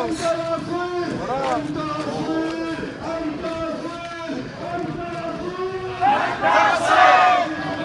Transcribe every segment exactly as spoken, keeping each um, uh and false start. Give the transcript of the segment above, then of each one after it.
انت الاصيل انت اصيل انت اصيل انت اصيل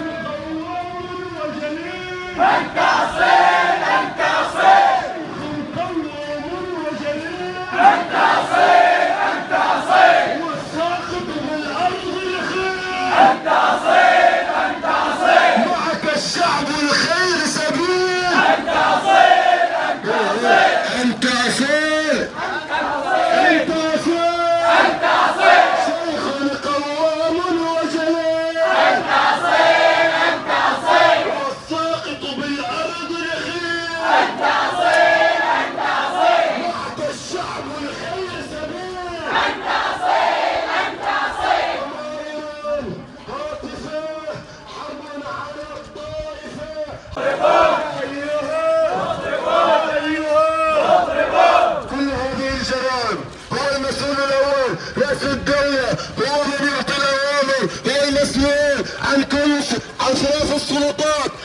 انت اصيل انت اصيل قوام وجليل انت اصيل انت اصيل والساقط بالارض الخير انت اصيل انت اصيل معك الشعب الخير سبيل انت اصيل انت اصيل انت اصيل انت اصيل انت اصيل شيخ قوام وجليل انت اصيل انت اصيل والساقط بالارض الخير انت اصيل انت اصيل معك الشعب الخير سبيل انت اصيل انت اصيل هاتفه حرب على الطائفه كل هذه الجرائم هو المسؤول الاول، رئيس الدوله هو من يعطي الاوامر، هو المسؤول عن كل عن ثلاث السلطات